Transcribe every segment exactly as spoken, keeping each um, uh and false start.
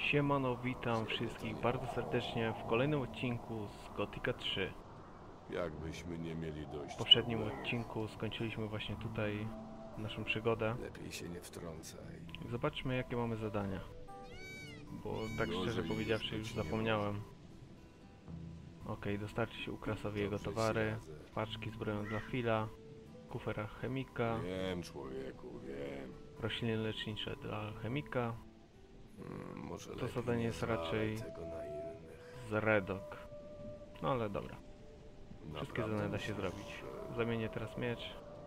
Siemano, witam wszystkich bardzo serdecznie w kolejnym odcinku z Gothica trzy. Jakbyśmy nie mieli dość. W poprzednim problemu. odcinku skończyliśmy właśnie tutaj naszą przygodę. Lepiej się nie wtrącaj. Zobaczmy, jakie mamy zadania. Bo tak Gorzej szczerze już powiedziawszy już być nie zapomniałem. Okej, dostarczy się Ukrasowi jego Dobrze ci towary, radzę. paczki z broją dla Phila, kufera chemika, Wiem, człowieku, wiem. rośliny lecznicze dla chemika, Hmm, może To lepiej zadanie nie jest raczej- zwalaj tego na innych. z Redok. No ale dobra, wszystkie Naprawdę zadania da się myślisz, zrobić. Zamienię teraz miecz.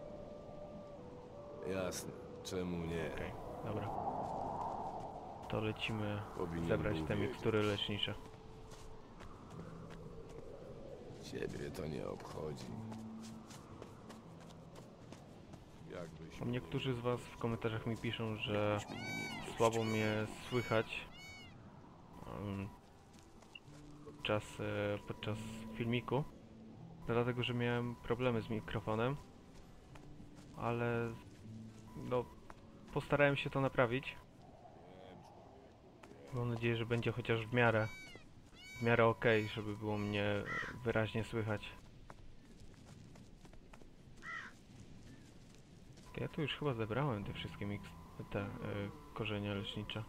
że- Jasne, czemu nie? Okej, dobra. To lecimy Powinien zebrać był te wiedzieć. mikstury lecznicze. Ciebie to nie obchodzi. Jakbyśmy Niektórzy z was w komentarzach mi piszą, że jakbyśmy nie mieli dość słabo mnie słychać um, podczas, e, podczas filmiku, dlatego że miałem problemy z mikrofonem, ale no postarałem się to naprawić. Mam nadzieję, że będzie chociaż w miarę w miarę ok, żeby było mnie wyraźnie słychać. Ja tu już chyba zebrałem te wszystkie miks te y, korzenie lecznicze.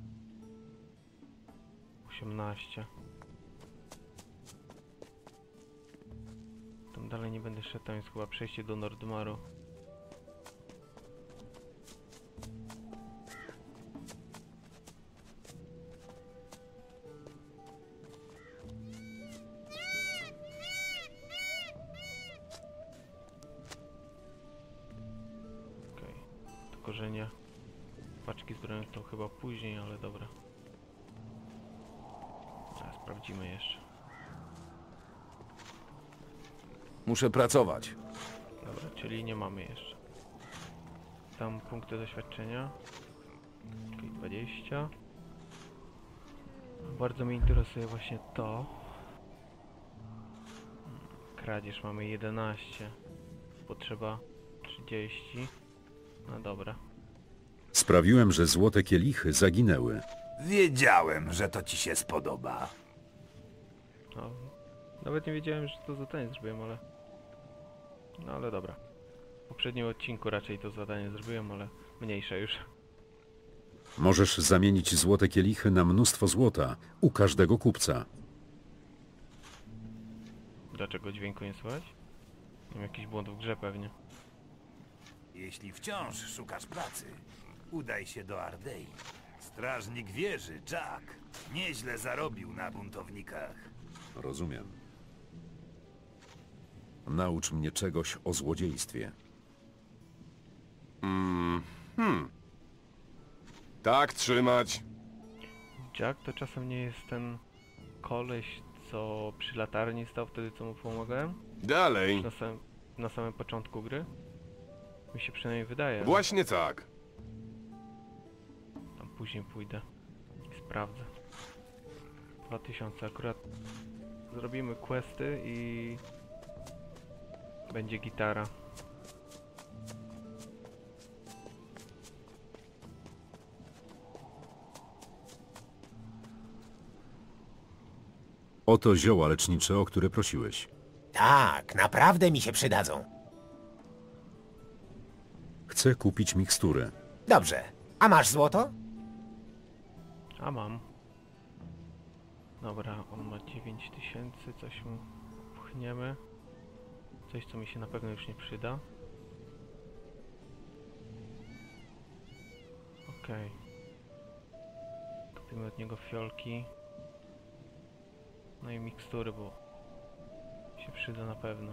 osiemnaście. Tam dalej nie będę szedł, tam jest chyba przejście do Nordmaru. Okej, to korzenie. Paczki z bronią to chyba później, ale dobra. Teraz sprawdzimy jeszcze. Muszę pracować. Dobra, czyli nie mamy jeszcze. Tam punkty doświadczenia. Czyli dwadzieścia. Bardzo mnie interesuje właśnie to. Kradzież mamy jedenaście. Potrzeba trzydzieści. No dobra. Sprawiłem, że złote kielichy zaginęły. Wiedziałem, że to ci się spodoba. No, nawet nie wiedziałem, że to zadanie zrobiłem, ale... No ale dobra. W poprzednim odcinku raczej to zadanie zrobiłem, ale mniejsze już. Możesz zamienić złote kielichy na mnóstwo złota u każdego kupca. Dlaczego dźwięku nie słychać? Mam jakiś błąd w grze pewnie. Jeśli wciąż szukasz pracy, udaj się do Ardei. Strażnik wieży, Jack, nieźle zarobił na buntownikach. Rozumiem. Naucz mnie czegoś o złodziejstwie. Tak trzymać. Jack to czasem nie jest ten koleś, co przy latarni stał wtedy, co mu pomagałem? Dalej. Na samym, na samym początku gry? Mi się przynajmniej wydaje. Właśnie tak. Tam później pójdę i sprawdzę. dwa tysiące akurat zrobimy questy i będzie gitara. Oto zioła lecznicze, o które prosiłeś. Tak, naprawdę mi się przydadzą. Chcę kupić miksturę. Dobrze. A masz złoto? A mam. Dobra, on ma dziewięć tysięcy, coś mu pchniemy. Coś, co mi się na pewno już nie przyda. Okej. Kupimy od niego fiolki. No i mikstury, bo się przyda na pewno.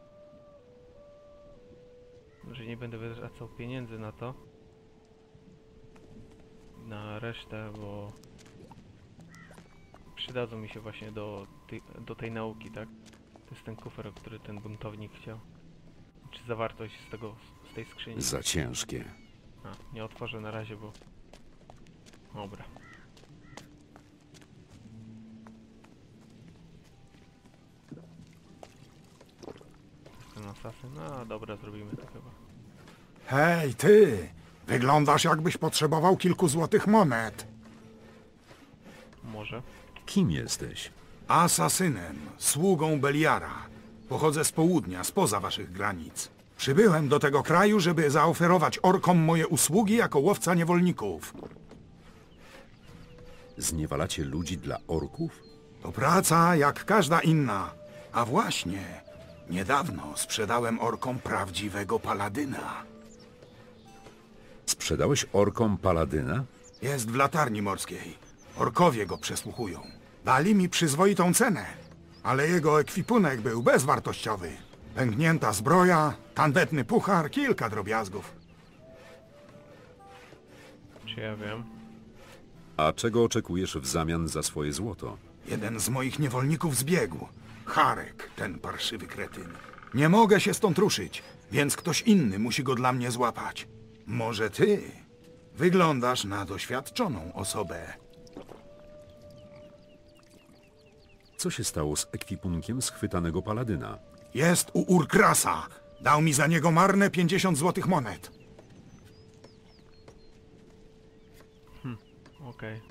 Może nie będę wytracał pieniędzy na to. Na resztę, bo przydadzą mi się właśnie do, tej, do tej nauki, tak? To jest ten kufer, o który ten buntownik chciał. Czy zawartość z tego, z tej skrzyni? Za ciężkie. A, nie otworzę na razie, bo... Dobra. Ten asasyn, no dobra, zrobimy to chyba. Hej, ty! Wyglądasz jakbyś potrzebował kilku złotych monet. Może. Kim jesteś? Asasynem, sługą Beliara. Pochodzę z południa, spoza waszych granic. Przybyłem do tego kraju, żeby zaoferować orkom moje usługi jako łowca niewolników. Zniewalacie ludzi dla orków? To praca jak każda inna. A właśnie, niedawno sprzedałem orkom prawdziwego paladyna. Sprzedałeś orkom paladyna? Jest w latarni morskiej. Orkowie go przesłuchują. Dali mi przyzwoitą cenę, ale jego ekwipunek był bezwartościowy. Pęknięta zbroja, tandetny puchar, kilka drobiazgów. Czy ja wiem? A czego oczekujesz w zamian za swoje złoto? Jeden z moich niewolników zbiegł. Harek, ten parszywy kretyn. Nie mogę się stąd ruszyć, więc ktoś inny musi go dla mnie złapać. Może ty? Wyglądasz na doświadczoną osobę. Co się stało z ekwipunkiem schwytanego paladyna? Jest u Urkrasa. Dał mi za niego marne pięćdziesiąt złotych monet. Okej.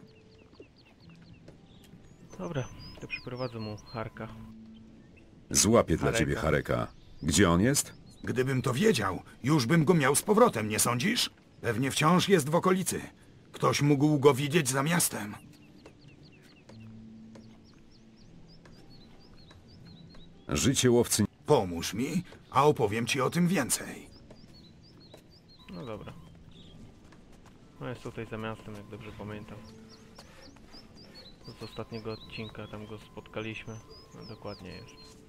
Dobra, to przyprowadzę mu Harka. Złapię dla Hareka. ciebie Hareka. Gdzie on jest? Gdybym to wiedział, już bym go miał z powrotem, nie sądzisz? Pewnie wciąż jest w okolicy. Ktoś mógł go widzieć za miastem. Życie łowcy... Pomóż mi, a opowiem ci o tym więcej. No dobra. No jest tutaj za miastem, jak dobrze pamiętam. Z ostatniego odcinka tam go spotkaliśmy. No dokładnie jest.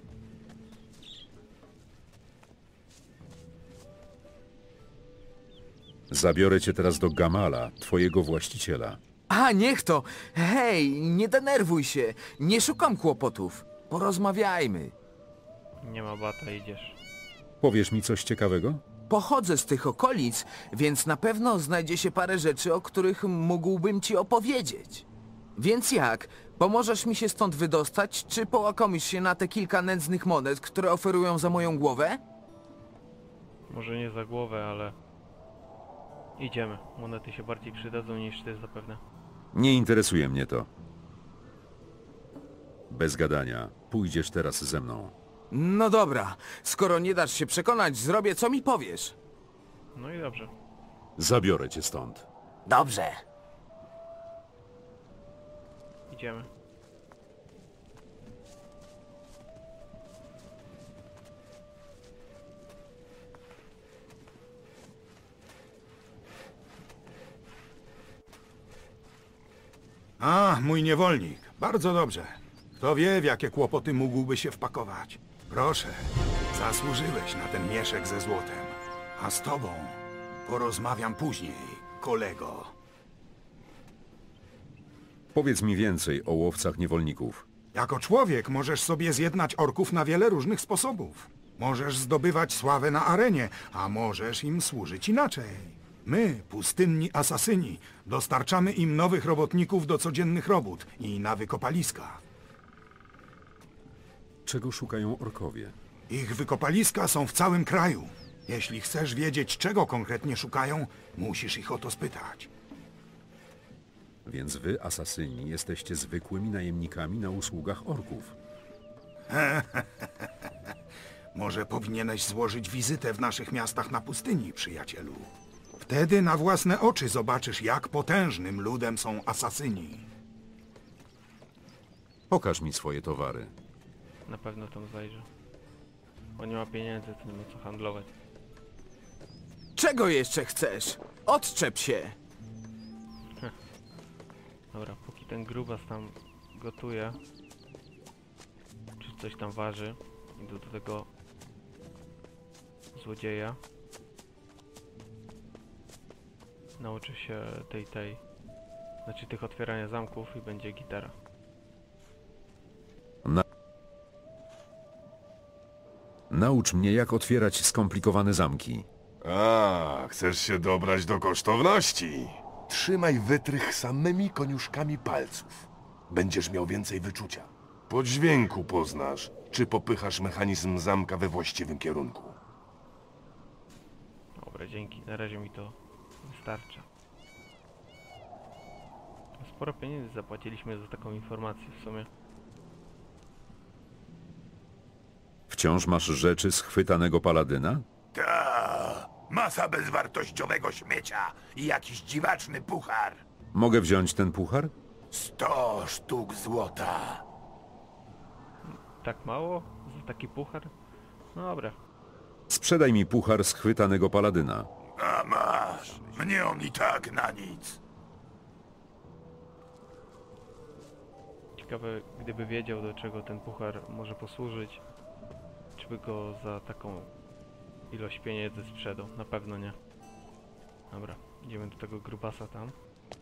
Zabiorę cię teraz do Gamala, twojego właściciela. A, niech to! Hej, nie denerwuj się. Nie szukam kłopotów. Porozmawiajmy. Nie ma bata, idziesz. Powiesz mi coś ciekawego? Pochodzę z tych okolic, więc na pewno znajdzie się parę rzeczy, o których mógłbym ci opowiedzieć. Więc jak? Pomożesz mi się stąd wydostać, czy połakomisz się na te kilka nędznych monet, które oferują za moją głowę? Może nie za głowę, ale... Idziemy. Monety się bardziej przydadzą niż ty zapewne. Nie interesuje mnie to. Bez gadania. Pójdziesz teraz ze mną. No dobra, skoro nie dasz się przekonać, zrobię co mi powiesz. No i dobrze. Zabiorę cię stąd. Dobrze. Idziemy. A, mój niewolnik. Bardzo dobrze. Kto wie, w jakie kłopoty mógłby się wpakować. Proszę, zasłużyłeś na ten mieszek ze złotem. A z tobą porozmawiam później, kolego. Powiedz mi więcej o łowcach niewolników. Jako człowiek możesz sobie zjednać orków na wiele różnych sposobów. Możesz zdobywać sławę na arenie, a możesz im służyć inaczej. My, pustynni asasyni, dostarczamy im nowych robotników do codziennych robót i na wykopaliska. Czego szukają orkowie? Ich wykopaliska są w całym kraju. Jeśli chcesz wiedzieć, czego konkretnie szukają, musisz ich o to spytać. Więc wy, asasyni, jesteście zwykłymi najemnikami na usługach orków. Może powinieneś złożyć wizytę w naszych miastach na pustyni, przyjacielu. Wtedy na własne oczy zobaczysz, jak potężnym ludem są asasyni. Pokaż mi swoje towary. Na pewno tam zajrzę. Bo nie ma pieniędzy, to nie ma co handlować. Czego jeszcze chcesz? Odczep się! Dobra, póki ten grubas tam gotuje, czy coś tam waży, idę do tego złodzieja. Nauczy się tej, tej, znaczy tych otwierania zamków i będzie gitara. Na... Naucz mnie, jak otwierać skomplikowane zamki. A, chcesz się dobrać do kosztowności? Trzymaj wytrych samymi koniuszkami palców. Będziesz miał więcej wyczucia. Po dźwięku poznasz, czy popychasz mechanizm zamka we właściwym kierunku. Dobra, dzięki. Na razie mi to wystarcza. sporo pieniędzy zapłaciliśmy za taką informację w sumie. Wciąż masz rzeczy schwytanego paladyna? Ta, masa bezwartościowego śmiecia i jakiś dziwaczny puchar. Mogę wziąć ten puchar? Sto sztuk złota. Tak mało? Za taki puchar? No dobra. Sprzedaj mi puchar schwytanego paladyna. A masz, mnie on i tak na nic. Ciekawe, gdyby wiedział, do czego ten puchar może posłużyć, czy by go za taką ilość pieniędzy sprzedał. Na pewno nie. Dobra, idziemy do tego grubasa tam.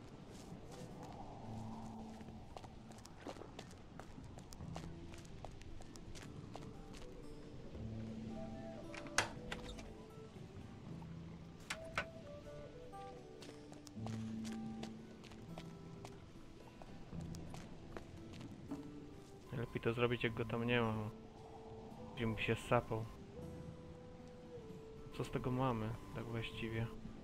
Lepiej to zrobić, jak go tam nie ma. Gdzie mu się sapał. Co z tego mamy, tak właściwie?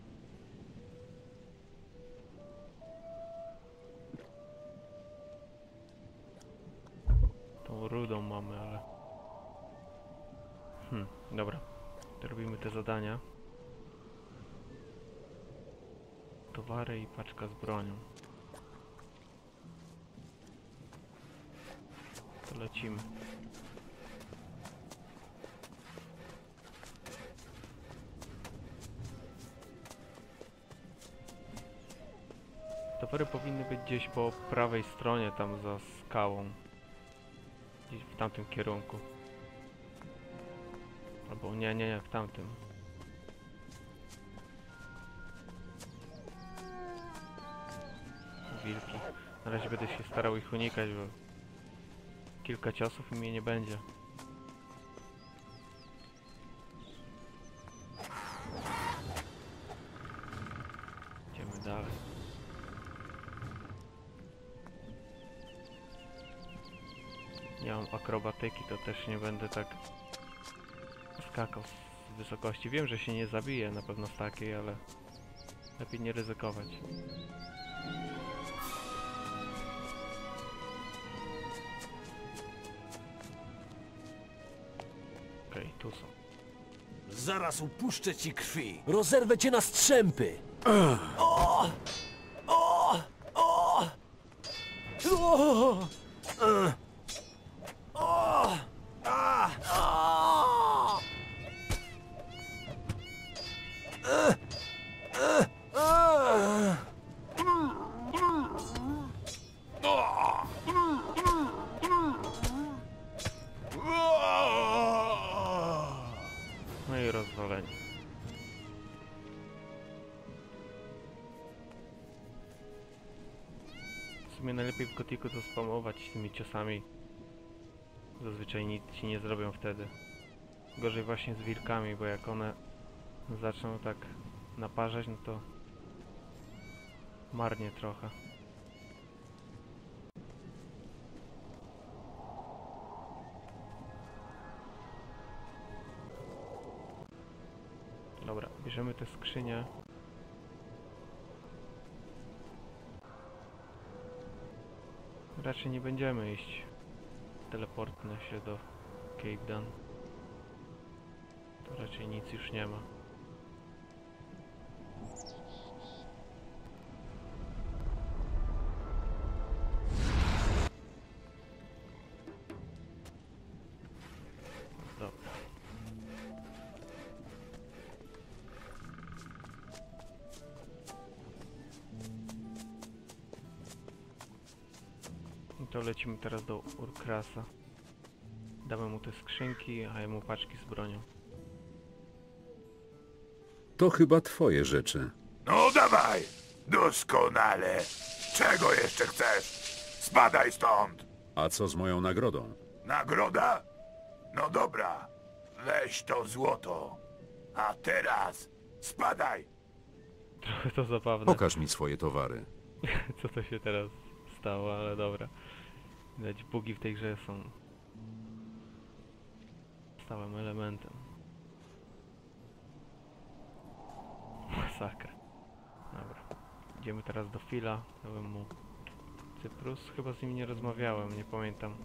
Tą rudą mamy, ale... Hmm, dobra. To robimy te zadania. Towary i paczka z bronią. To lecimy. Towery powinny być gdzieś po prawej stronie, tam za skałą. Gdzieś w tamtym kierunku. Albo nie, nie, nie, w tamtym. Wilki. Na razie będę się starał ich unikać, bo kilka ciosów i mnie nie będzie. Idziemy dalej. Nie mam akrobatyki, to też nie będę tak skakał z wysokości. Wiem, że się nie zabije na pewno z takiej, ale lepiej nie ryzykować. Okej, okay, tu są. Zaraz upuszczę ci krwi. Rozerwę cię na strzępy. O! O! O! O! O! A! A! No i rozwalenie. W sumie najlepiej w Gotiku to spamować tymi ciosami. Zazwyczaj nic ci nie zrobią wtedy. Gorzej właśnie z wilkami, bo jak one zaczną tak naparzać, no to marnie trochę. Dobra, bierzemy te skrzynie. Raczej nie będziemy iść. Teleportnę się do Cape Dan. To raczej nic już nie ma. Dobra. I to lecimy teraz do Urkrasa. Damy mu te skrzynki, a jemu paczki z bronią. To chyba twoje rzeczy. No dawaj! Doskonale! Czego jeszcze chcesz? Spadaj stąd! A co z moją nagrodą? Nagroda? No dobra, weź to złoto. A teraz spadaj! Trochę to zabawne. Pokaż mi swoje towary. Co to się teraz stało, ale dobra. Widać, bugi w tej grze są stałym elementem. Masakra. Dobra. Idziemy teraz do Phila. Dałem mu Cyprus? Chyba z nim nie rozmawiałem, nie pamiętam.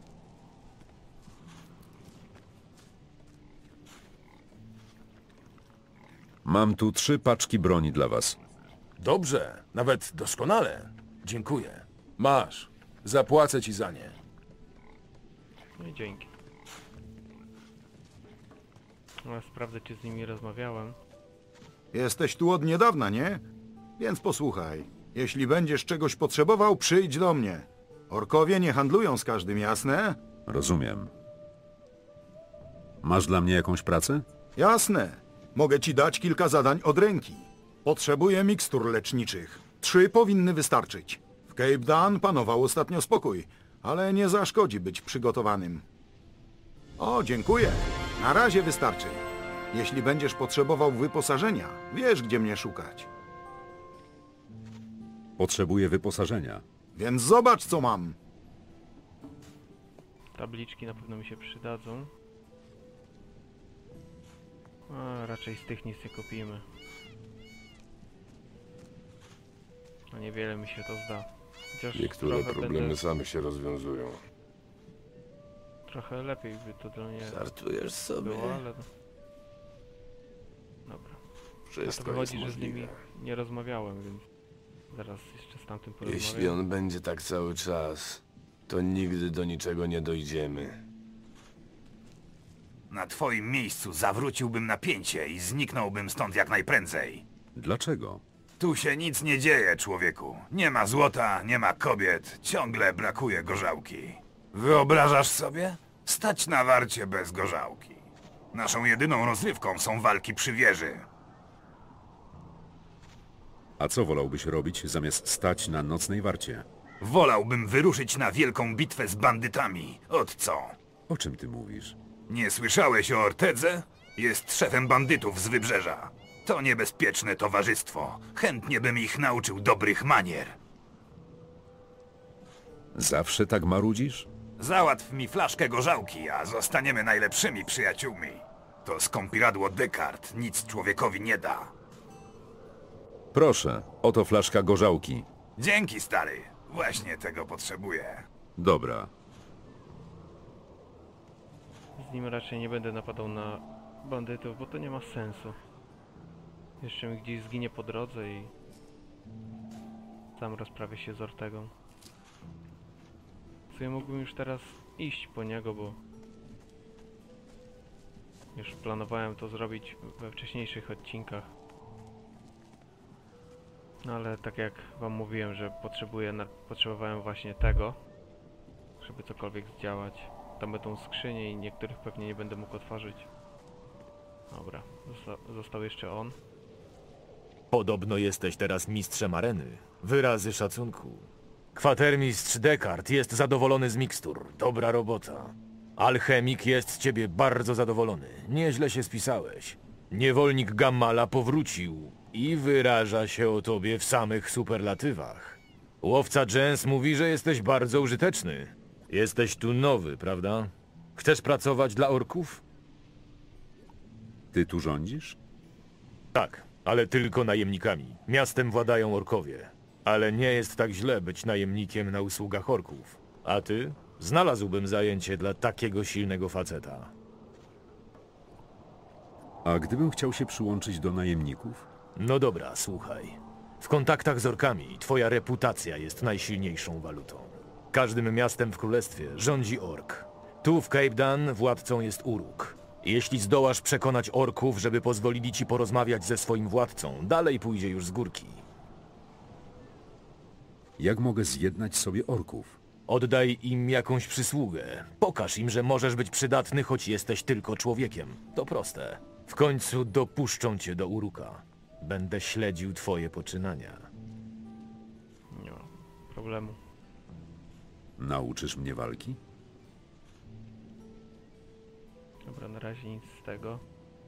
Mam tu trzy paczki broni dla was. Dobrze, nawet doskonale. Dziękuję. Masz. Zapłacę ci za nie. No i dzięki. No, sprawdzę, czy z nimi rozmawiałem. Jesteś tu od niedawna, nie? Więc posłuchaj. Jeśli będziesz czegoś potrzebował, przyjdź do mnie. Orkowie nie handlują z każdym, jasne? Rozumiem. Masz dla mnie jakąś pracę? Jasne. Mogę ci dać kilka zadań od ręki. Potrzebuję mikstur leczniczych. Trzy powinny wystarczyć. W Cape Dan panował ostatnio spokój, ale nie zaszkodzi być przygotowanym. O, dziękuję. Na razie wystarczy. Jeśli będziesz potrzebował wyposażenia, wiesz, gdzie mnie szukać. Potrzebuję wyposażenia. Więc zobacz, co mam. Tabliczki na pewno mi się przydadzą. A raczej z tych nic nie kupimy. No niewiele mi się to zda. Chociaż Niektóre trochę problemy będę, same się rozwiązują. trochę lepiej by to dla mnie Żartujesz sobie? było, ale... Dobra. A to Wszystko jest wychodzi, że z możliwe. nimi nie rozmawiałem, więc zaraz jeszcze z tamtym porozmawiam. Jeśli on będzie tak cały czas, to nigdy do niczego nie dojdziemy. Na twoim miejscu zawróciłbym napięcie i zniknąłbym stąd jak najprędzej. Dlaczego? Tu się nic nie dzieje, człowieku. Nie ma złota, nie ma kobiet, ciągle brakuje gorzałki. Wyobrażasz sobie? Stać na warcie bez gorzałki. Naszą jedyną rozrywką są walki przy wieży. A co wolałbyś robić, zamiast stać na nocnej warcie? Wolałbym wyruszyć na wielką bitwę z bandytami. Od co? O czym ty mówisz? Nie słyszałeś o Ortedze? Jest szefem bandytów z wybrzeża. To niebezpieczne towarzystwo. Chętnie bym ich nauczył dobrych manier. Zawsze tak marudzisz? Załatw mi flaszkę gorzałki, a zostaniemy najlepszymi przyjaciółmi. To skąpiradło Descartes nic człowiekowi nie da. Proszę, oto flaszka gorzałki. Dzięki, stary. Właśnie tego potrzebuję. Dobra. Z nim raczej nie będę napadał na bandytów, bo to nie ma sensu. Jeszcze mi gdzieś zginie po drodze i... sam rozprawię się z Ortegą. W sumie mógłbym już teraz iść po niego, bo... już planowałem to zrobić we wcześniejszych odcinkach. No ale tak jak wam mówiłem, że potrzebuję, na... potrzebowałem właśnie tego, żeby cokolwiek zdziałać. Tam będą skrzynie i niektórych pewnie nie będę mógł otworzyć. Dobra, Zosta został jeszcze on. Podobno jesteś teraz mistrzem areny. Wyrazy szacunku. Kwatermistrz Descartes jest zadowolony z mikstur. Dobra robota. Alchemik jest z ciebie bardzo zadowolony. Nieźle się spisałeś. Niewolnik Gammala powrócił i wyraża się o tobie w samych superlatywach. Łowca Jens mówi, że jesteś bardzo użyteczny. Jesteś tu nowy, prawda? Chcesz pracować dla orków? Ty tu rządzisz? Tak, ale tylko najemnikami. Miastem władają orkowie. Ale nie jest tak źle być najemnikiem na usługach orków. A ty? Znalazłbym zajęcie dla takiego silnego faceta. A gdybym chciał się przyłączyć do najemników? No dobra, słuchaj. W kontaktach z orkami twoja reputacja jest najsilniejszą walutą. Każdym miastem w królestwie rządzi ork. Tu w Cape Dan władcą jest Uruk. Jeśli zdołasz przekonać orków, żeby pozwolili ci porozmawiać ze swoim władcą, dalej pójdzie już z górki. Jak mogę zjednać sobie orków? Oddaj im jakąś przysługę. Pokaż im, że możesz być przydatny, choć jesteś tylko człowiekiem. To proste. W końcu dopuszczą cię do Uruka. Będę śledził twoje poczynania. Nie ma problemu. Nauczysz mnie walki? Dobra, na razie nic z tego.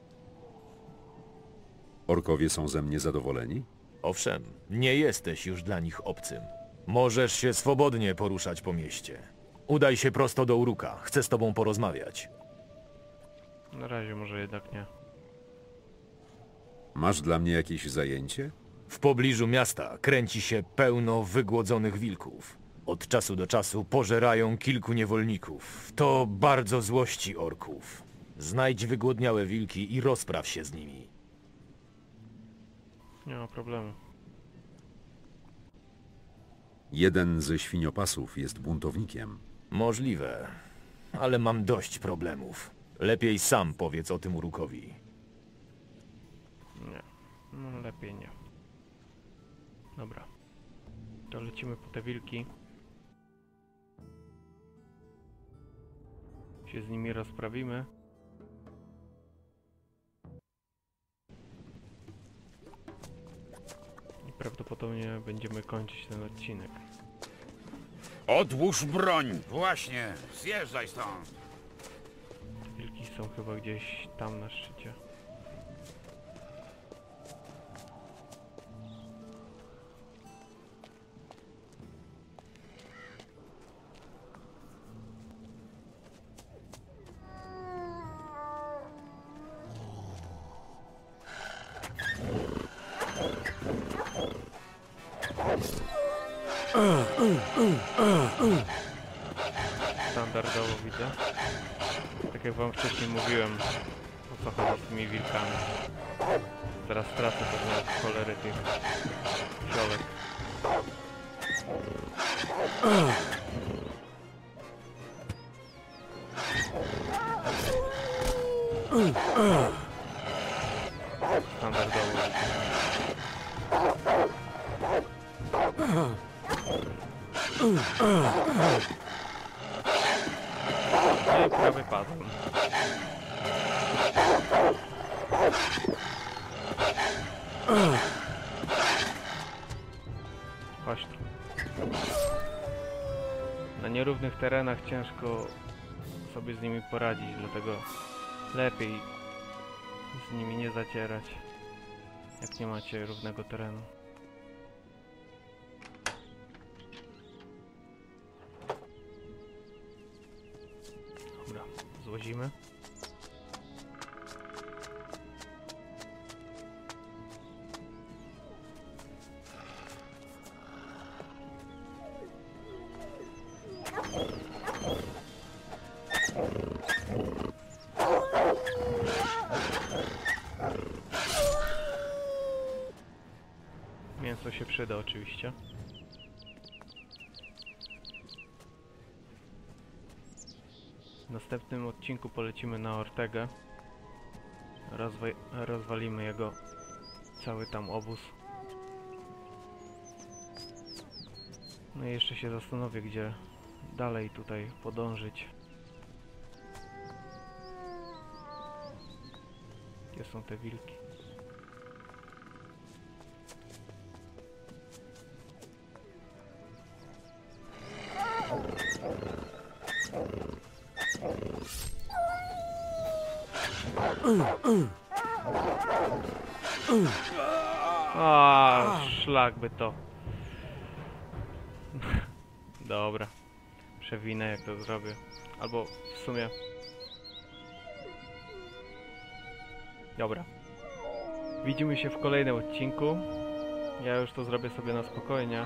Orkowie są ze mnie zadowoleni? Owszem, nie jesteś już dla nich obcym. Możesz się swobodnie poruszać po mieście. Udaj się prosto do Uruka. Chcę z tobą porozmawiać. Na razie może jednak nie. Masz dla mnie jakieś zajęcie? W pobliżu miasta kręci się pełno wygłodzonych wilków. Od czasu do czasu pożerają kilku niewolników. To bardzo złości orków. Znajdź wygłodniałe wilki i rozpraw się z nimi. Nie ma problemu. Jeden ze świniopasów jest buntownikiem. Możliwe, ale mam dość problemów. Lepiej sam powiedz o tym Urukowi. Nie. No lepiej nie. Dobra. To lecimy po te wilki. Się z nimi rozprawimy. I prawdopodobnie będziemy kończyć ten odcinek. Odłóż broń! Właśnie, zjeżdżaj stąd! Te wilki są chyba gdzieś tam na szczycie. Standardowo widzę. Tak jak wam wcześniej mówiłem, o co chodzi z tymi wilkami. Teraz tracę pewnie od cholery tych fiolek. Standardowo. No i prawie padłem. Chodź tu. Na nierównych terenach ciężko sobie z nimi poradzić, dlatego lepiej z nimi nie zacierać, jak nie macie równego terenu. Dobra, złazimy. Mięso się przyda oczywiście. W następnym odcinku polecimy na Ortegę. Rozwa rozwalimy jego cały tam obóz. No i jeszcze się zastanowię, gdzie dalej tutaj podążyć. Gdzie są te wilki? A, szlak by to. Dobra. Przewinę, jak to zrobię. Albo w sumie... Dobra. Widzimy się w kolejnym odcinku. Ja już to zrobię sobie na spokojnie.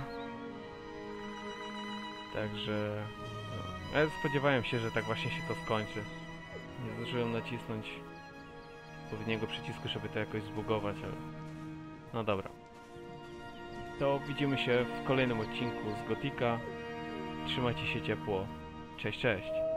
Także... No, ja spodziewałem się, że tak właśnie się to skończy. Nie zdążyłem nacisnąć odpowiedniego przycisku, żeby to jakoś zbugować, ale... No dobra. To widzimy się w kolejnym odcinku z Gotika. Trzymajcie się ciepło. Cześć, cześć.